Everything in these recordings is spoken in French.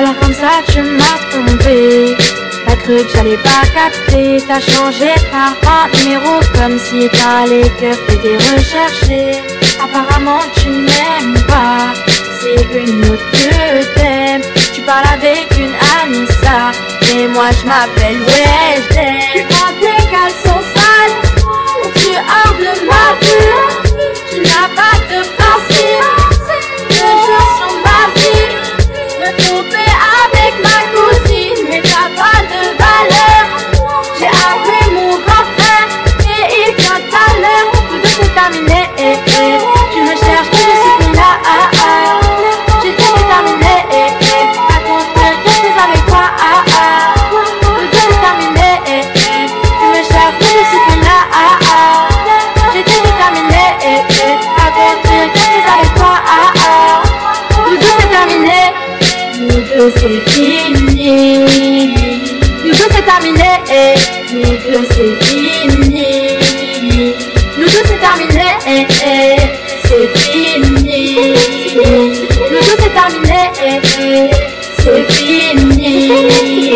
Alors comme ça tu m'as trompé. T'as cru que j'allais pas capter. T'as changé par un numéro comme si t'allais que t'étais recherché. Apparemment tu m'aimes pas, c'est une autre que t'aimes. Tu parles avec une Anissa, et moi je m'appelle Weshden. Tu prends tes caleçons sales, tu hardes ma vue. Tu n'as pas de principe, je jure sur ma vie. Me tromper avec ma cousine, mais t'as pas de valeur. J'ai appelé mon grand frère, et il vient tout à l'heure. Tout de c'est terminé, tu me cherches, mais je suis plus là. J'ai tout déterminé, à construire quelque chose avec toi. Tout de c'est terminé, tu me cherches, mais je suis plus là. J'ai tout déterminé, à construire quelque chose avec toi. Tout de c'est terminé, nous deux c'est fini. Nous deux c'est terminé, nous deux c'est fini. Nous deux c'est terminé, c'est fini. Nous deux c'est terminé, c'est fini.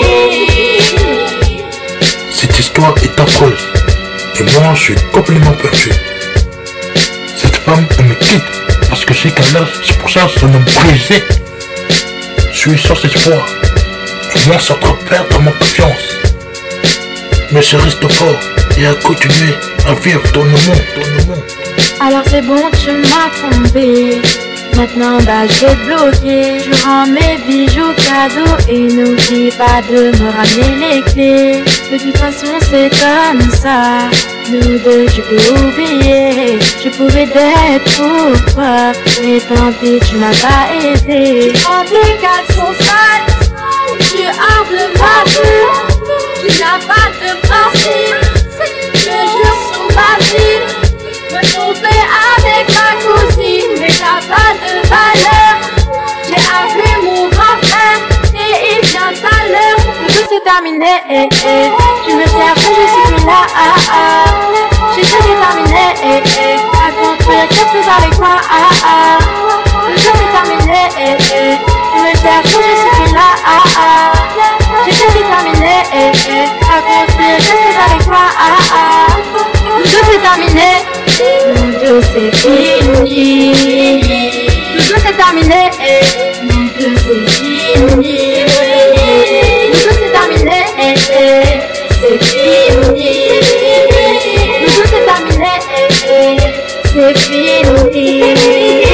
Cette histoire est affreuse, et moi je suis complètement perdu. Cette femme elle me quitte parce que c'est qu'elle a, c'est pour ça son homme brisé. Je suis sans espoir, et moi sans trop perdre ma confiance. Mais je reste fort et à continuer à vivre dans le monde. Alors c'est bon, tu m'as trompé. Maintenant bah je vais te bloquer. Je rends mes bijoux cadeaux et n'oublie pas de me ramener les clés. De toute façon c'est comme ça, nous deux je peux oublier. Je pouvais être pour toi, mais tant pis tu m'as pas aidé. Tu prends tes caleçons sales, tu hardes ma vue. Tu n'as pas de principe, je jure sur ma vie. Me tromper avec ma cousine, mais t'as pas de valeur. J'ai appelé mon grand frère, et il vient tout à l'heure. Tout c'est terminé, tu me cherches, je suis plus là. J'ai tout déterminé, à construire quelque chose avec moi. Tout c'est terminé, tu me cherches, je suis plus là. J'ai tout déterminé, à construire quelque chose avec moi. Nous deux c'est terminé, nous deux c'est fini. Nous deux c'est terminé, nous deux c'est fini. Nous deux c'est terminé, c'est fini. Nous deux c'est terminé, c'est fini.